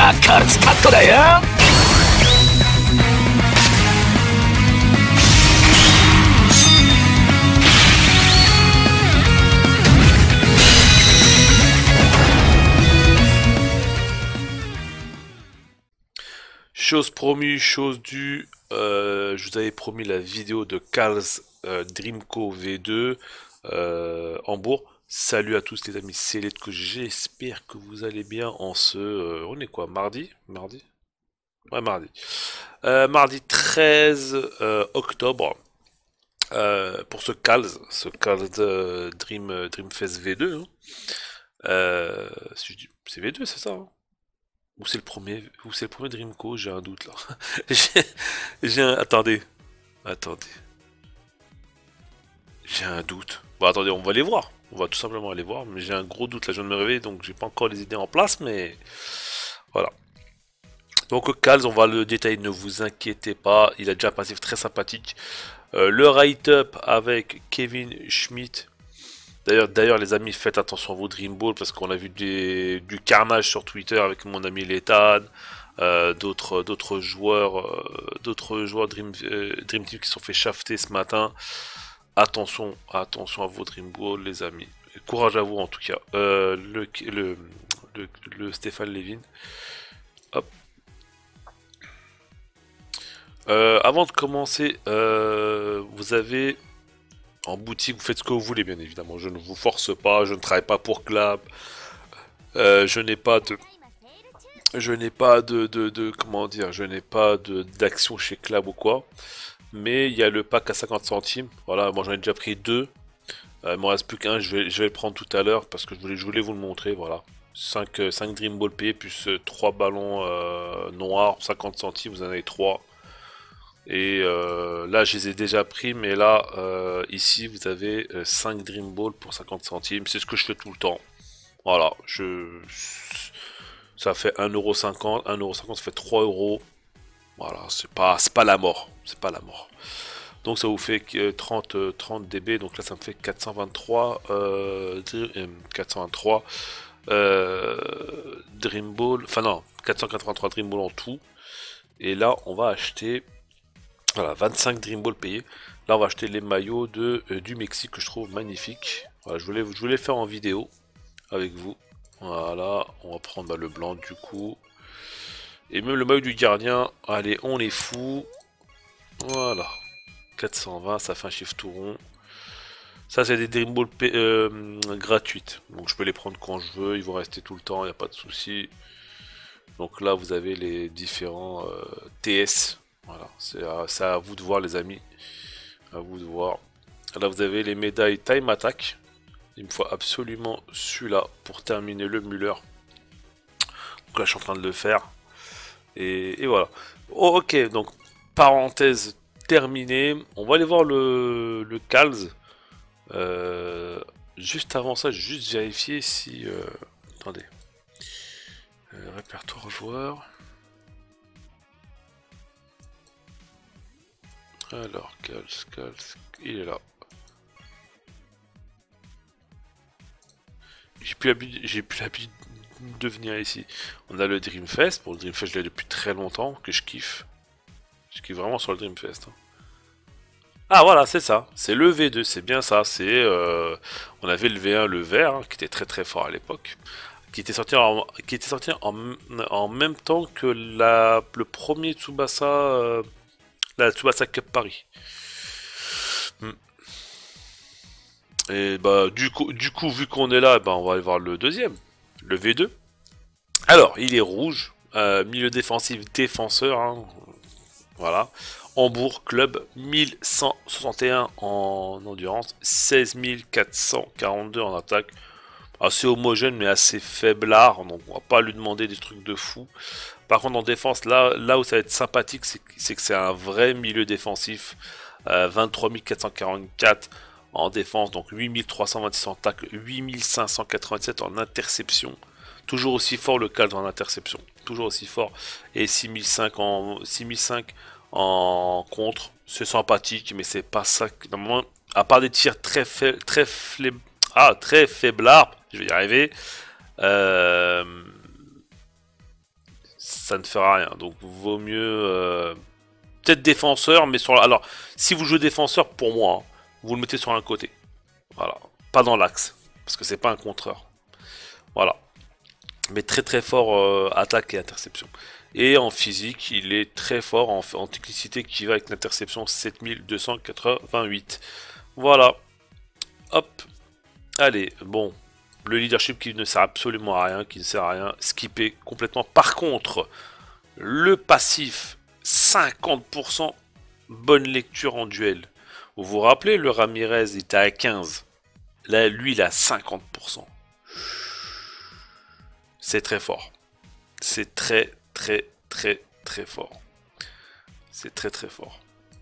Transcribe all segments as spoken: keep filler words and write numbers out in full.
がカルツカットだよ。 Chose promise, chose due, euh, je vous avais promis la vidéo de Carl's euh, Dreamco V deux euh, Hambourg. Salut à tous les amis, c'est Letko, j'espère que vous allez bien en ce... euh, on est quoi, mardi? Mardi? Ouais, mardi. Euh, mardi treize euh, octobre, euh, pour ce Carl's, ce Carl's euh, Dream, euh, Dreamfest V deux. Hein. Euh, si je dis- c'est V deux, c'est ça hein. Ou c'est le premier, ou c'est le premier Dreamco, j'ai un doute là. J'ai j'ai un... Attendez. Attendez. J'ai un doute. Bon attendez, on va aller voir. On va tout simplement aller voir, mais j'ai un gros doute là, je viens de me réveiller, donc j'ai pas encore les idées en place, mais... Voilà. Donc Kals, on va le détailler, ne vous inquiétez pas, il a déjà un passif très sympathique. Euh, le write-up avec Kevin Schmidt. D'ailleurs, d'ailleurs, les amis, faites attention à vos Dream Ball parce qu'on a vu des, du carnage sur Twitter avec mon ami Lethan, euh, d'autres, d'autres joueurs, euh, d'autres joueurs Dream, euh, Dream Team qui se sont fait shafter ce matin. Attention, attention à vos Dream Ball, les amis. Courage à vous en tout cas. Euh, le, le, le, le Stéphane Levin. Hop. Euh, avant de commencer, euh, vous avez en boutique, vous faites ce que vous voulez, bien évidemment. Je ne vous force pas, je ne travaille pas pour Clap. Euh, je n'ai pas de... Je n'ai pas de, de, de... Comment dire? Je n'ai pas de d'action chez Clap ou quoi. Mais il y a le pack à cinquante centimes. Voilà, moi j'en ai déjà pris deux. Euh, il m'en reste plus qu'un, je vais, je vais le prendre tout à l'heure parce que je voulais, je voulais vous le montrer. Voilà. cinq, cinq Dream Ball payés plus euh, trois ballons euh, noirs, cinquante centimes, vous en avez trois. Et euh, là, je les ai déjà pris, mais là, euh, ici, vous avez euh, cinq Dream Ball pour cinquante centimes. C'est ce que je fais tout le temps. Voilà, je... ça fait un euro cinquante. un euro cinquante, ça fait trois euros. Voilà, c'est pas, c'est pas la mort. C'est pas la mort. Donc ça vous fait euh, trente, euh, trente D B. Donc là, ça me fait quatre cent vingt-trois, euh, quatre cent vingt-trois euh, Dream Ball. Enfin non, quatre cent quatre-vingt-trois Dream Ball en tout. Et là, on va acheter... Voilà, vingt-cinq Dream Ball payés. Là, on va acheter les maillots de, euh, du Mexique que je trouve magnifiques. Voilà, je voulais, je voulais faire en vidéo avec vous. Voilà, on va prendre bah, le blanc du coup. Et même le maillot du gardien. Allez, on est fou. Voilà. quatre cent vingt, ça fait un chiffre tout rond. Ça, c'est des Dream Ball euh, gratuites. Donc, je peux les prendre quand je veux. Ils vont rester tout le temps, il n'y a pas de souci. Donc là, vous avez les différents euh, T S. Voilà, c'est à, à vous de voir les amis, à vous de voir. Là vous avez les médailles Time Attack, il me faut absolument celui-là pour terminer le Muller. Donc là je suis en train de le faire, et, et voilà. Oh, ok, donc parenthèse terminée, on va aller voir le, le Kals. Euh, juste avant ça, juste vérifier si... Euh, attendez. Euh, répertoire joueur... Alors, Kals, Kals, il est là. J'ai plus l'habitude, j'ai plus l'habitude de venir ici. On a le Dreamfest. Pour le Dreamfest, je l'ai depuis très longtemps, que je kiffe. Je kiffe vraiment sur le Dreamfest. Hein. Ah voilà, c'est ça. C'est le V deux, c'est bien ça. C'est, euh, on avait le V un, le vert, hein, qui était très très fort à l'époque, qui était sorti en, qui était sorti en, en même temps que la, le premier Tsubasa, euh, la Tsubasa Cup Paris. Et bah du coup, du coup vu qu'on est là, bah, on va aller voir le deuxième, le V deux. Alors, il est rouge, euh, milieu défensif, défenseur, hein, voilà. Hambourg, club mille cent soixante et un en endurance, seize mille quatre cent quarante-deux en attaque. Assez homogène mais assez faiblard, donc on va pas lui demander des trucs de fou. Par contre en défense, là, là où ça va être sympathique, c'est que c'est un vrai milieu défensif. Euh, vingt-trois mille quatre cent quarante-quatre en défense, donc huit mille trois cent vingt-six en tacle, huit mille cinq cent quatre-vingt-sept en interception. Toujours aussi fort le cadre en interception, toujours aussi fort. Et six mille cinq en six mille cinq en contre, c'est sympathique, mais c'est pas ça. Que, normalement, à part des tirs très faibles, très faibles, ah très faiblards, je vais y arriver. Euh, ça ne fera rien. Donc vaut mieux euh, peut-être défenseur, mais sur la... alors si vous jouez défenseur, pour moi, hein, vous le mettez sur un côté. Voilà, pas dans l'axe, parce que c'est pas un contreur. Voilà, mais très très fort euh, attaque et interception. Et en physique, il est très fort en, en technicité qui va avec l'interception sept mille deux cent quatre-vingt-huit. Voilà, hop, allez, bon. Le leadership qui ne sert absolument à rien, qui ne sert à rien, skippé complètement. Par contre, le passif, cinquante pour cent bonne lecture en duel. Vous vous rappelez, le Ramirez il était à quinze. Là, lui, il a cinquante pour cent. C'est très fort. C'est très, très, très, très fort. C'est très, très fort.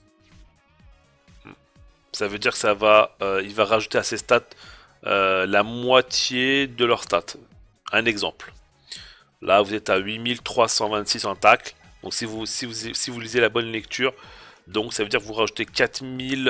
Ça veut dire que ça va, euh, il va rajouter à ses stats euh, la moitié de leurs stats. Un exemple. Là, vous êtes à huit mille trois cent vingt-six en tacle. Donc, si vous, si, vous, si vous lisez la bonne lecture, donc ça veut dire que vous rajoutez quatre mille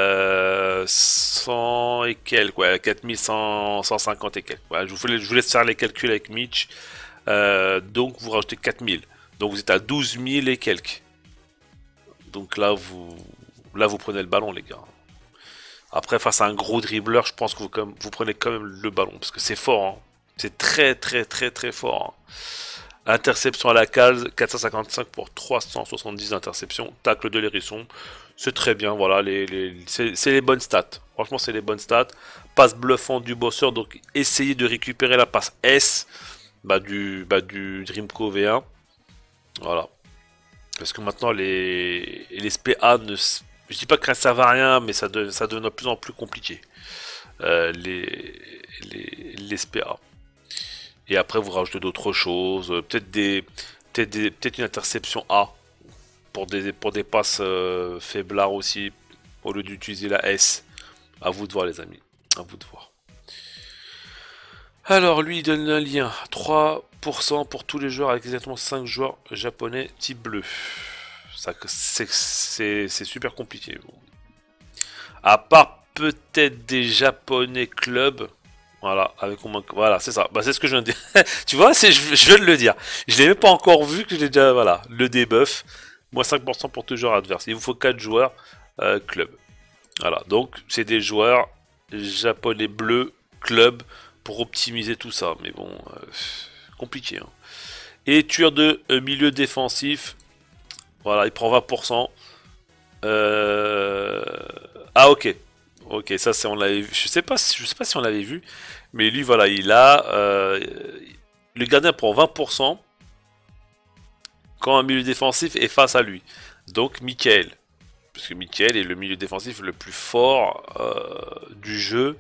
cent et quelques, ouais, quatre mille cent cinquante et quelques. Ouais, je, vous, je vous laisse faire les calculs avec Mitch. Euh, donc, vous rajoutez quatre mille. Donc, vous êtes à douze mille et quelques. Donc là, vous, là, vous prenez le ballon, les gars. Après, face à un gros dribbleur, je pense que vous, comme, vous prenez quand même le ballon. Parce que c'est fort. Hein. C'est très, très, très, très fort. Hein. Interception à la case, quatre cent cinquante-cinq pour trois cent soixante-dix interceptions. Tacle de l'hérisson. C'est très bien. Voilà, les, les, c'est les bonnes stats. Franchement, c'est les bonnes stats. Passe bluffant du bosseur. Donc, essayez de récupérer la passe S bah, du, bah, du Dreamco V un. Voilà. Parce que maintenant, les, les S P A ne... Je dis pas que ça va rien, mais ça, de, ça devient de plus en plus compliqué. Euh, les, les, les S P A. Et après, vous rajoutez d'autres choses. Peut-être des, peut-être des, peut-être une interception A. Pour des, pour des passes euh, faiblards aussi. Au lieu d'utiliser la S. À vous de voir, les amis. À vous de voir. Alors, lui, il donne un lien. trois pour cent pour tous les joueurs avec exactement cinq joueurs japonais type bleu. C'est super compliqué. Bon. À part peut-être des japonais clubs. Voilà, avec au moins. Voilà, c'est ça. Bah, c'est ce que je viens de dire. Tu vois, je, je viens de le dire. Je l'ai même pas encore vu que j'ai déjà. Voilà, le debuff. Moins cinq pour cent pour tous les joueurs adverses. Il vous faut quatre joueurs euh, club. Voilà, donc c'est des joueurs japonais bleus club pour optimiser tout ça. Mais bon, euh, compliqué. Hein. Et tueur de euh, milieu défensif. Voilà, il prend vingt pour cent. Euh... Ah ok. Ok, ça c'est on l'avait vu. Je sais pas si je sais pas si on l'avait vu. Mais lui voilà, il a. Euh... Le gardien prend vingt pour cent quand un milieu défensif est face à lui. Donc Michael. Parce que Michael est le milieu défensif le plus fort euh, du jeu.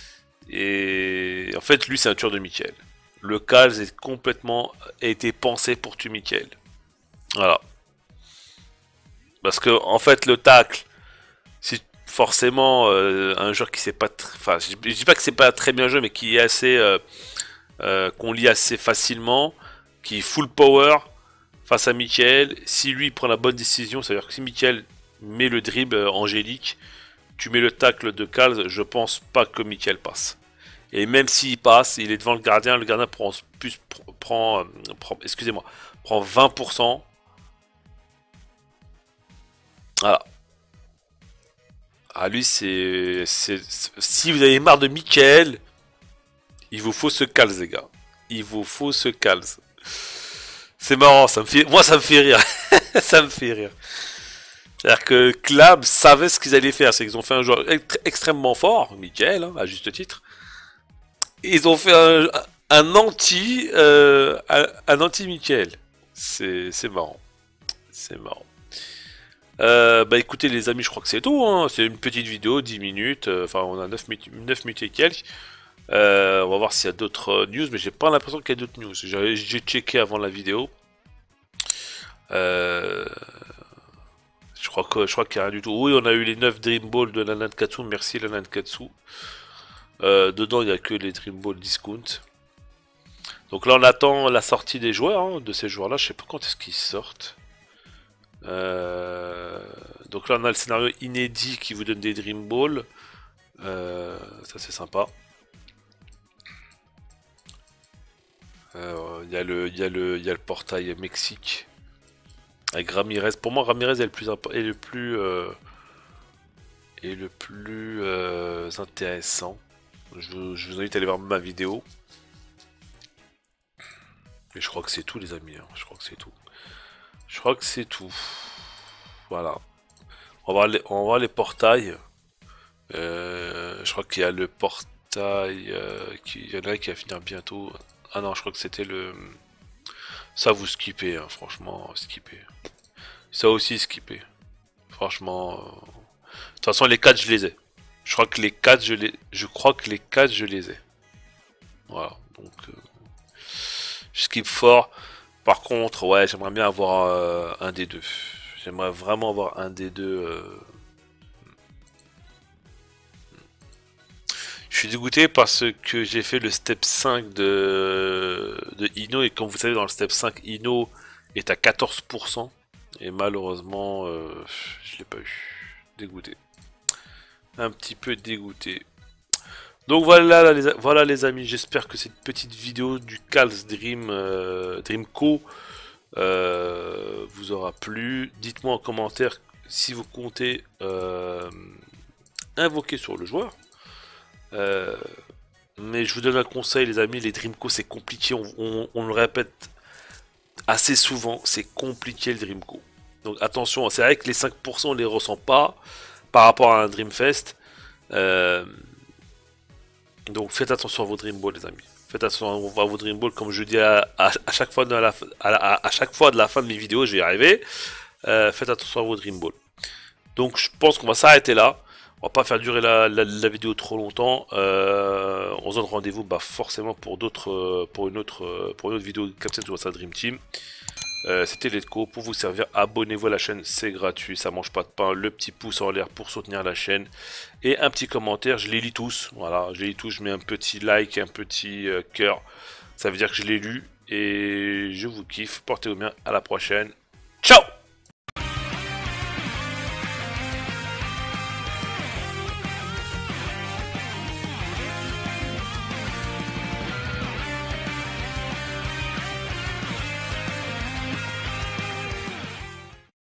Et en fait, lui c'est un tueur de Michael. Le Cals est complètement a été pensé pour tuer Michael. Voilà. Parce que en fait le tacle, c'est forcément euh, un joueur qui sait pas, enfin je, je dis pas que c'est pas très bien joué, mais qui est assez, euh, euh, qu'on lit assez facilement, qui est full power face à Michael. Si lui prend la bonne décision, c'est à dire que si Michael met le dribble euh, angélique, tu mets le tacle de Cals, je pense pas que Michael passe. Et même s'il passe, il est devant le gardien, le gardien prend plus prend, prend excusez-moi, prend vingt pour cent. Voilà. Ah lui c'est... Si vous avez marre de Michael, il vous faut ce Cals les gars. Il vous faut ce Cals. C'est marrant, ça me fait... Moi ça me fait rire. Ça me fait rire. C'est-à-dire que Clab savait ce qu'ils allaient faire. C'est qu'ils ont fait un joueur extrêmement fort, Michael, hein, à juste titre. Et ils ont fait un, un anti... Euh, un, un anti-Michael. C'est marrant. C'est marrant. Euh, bah écoutez les amis, je crois que c'est tout, hein. C'est une petite vidéo, dix minutes, euh, enfin on a neuf minutes et quelques. Euh, on va voir s'il y a d'autres news, mais j'ai pas l'impression qu'il y a d'autres news. J'ai checké avant la vidéo. Euh, je crois que je crois qu'il n'y a rien du tout. Oui, on a eu les neuf Dream Ball de la Nankatsu, merci la Nankatsu. Euh, dedans il n'y a que les Dream Ball discount. Donc là on attend la sortie des joueurs, hein, de ces joueurs là, je sais pas quand est-ce qu'ils sortent. Euh, donc là on a le scénario inédit qui vous donne des Dream Ball. Euh, ça c'est sympa. Euh, Il y a le, il y a le, il y a le portail Mexique avec Ramirez. Pour moi, Ramirez est le plus, impo- est le plus, euh, est le plus euh, intéressant. Je, vous je vous invite à aller voir ma vidéo. Et je crois que c'est tout, les amis. hein. Je crois que c'est tout. Je crois que c'est tout. Voilà. On va voir les, on va voir les portails. Euh, je crois qu'il y a le portail. Euh, qui, il y en a un qui va finir bientôt. Ah non, je crois que c'était le. Ça, vous skippez, hein, franchement, skippez. Ça aussi, skippez. Franchement. euh, De toute façon, les quatre, je les ai. Je crois que les quatre, je les. Je crois que les quatre, je les ai. Voilà. Donc, euh, je skip fort. Par contre, ouais, j'aimerais bien avoir euh, un des deux. J'aimerais vraiment avoir un des deux. euh, Je suis dégoûté parce que j'ai fait le step cinq de, de Ino et comme vous savez dans le step cinq Ino est à quatorze pour cent et malheureusement euh, je l'ai pas eu. Dégoûté. Un petit peu dégoûté. Donc voilà les, voilà les amis, j'espère que cette petite vidéo du Cal's Dream euh, Dreamco euh, vous aura plu. Dites-moi en commentaire si vous comptez euh, invoquer sur le joueur. Euh, mais je vous donne un conseil, les amis, les Dreamco c'est compliqué, on, on- on le répète assez souvent, c'est compliqué le Dreamco. Donc attention, c'est vrai que les cinq pour cent on les ressent pas par rapport à un Dreamfest. Euh, donc faites attention à vos Dream Ball, les amis. Faites attention à vos Dream Ball, comme je dis à, à- à chaque fois de la, à, la- à chaque fois de la fin de mes vidéos, je vais y arriver. Euh, faites attention à vos Dream Ball. Donc je pense qu'on va s'arrêter là. On va pas faire durer la, la- la vidéo trop longtemps. Euh, on se donne rendez-vous bah, forcément pour d'autres, euh, pour une autre, euh, pour une autre vidéo de Captain Tsubasa Dream Team. Euh, C'était Letco pour vous servir. Abonnez-vous à la chaîne, c'est gratuit, ça mange pas de pain. Le petit pouce en l'air pour soutenir la chaîne et un petit commentaire. Je les lis tous. Voilà, je les lis tous. Je mets un petit like, un petit euh, cœur. Ça veut dire que je l'ai lu et je vous kiffe. Portez-vous bien. À la prochaine. Ciao.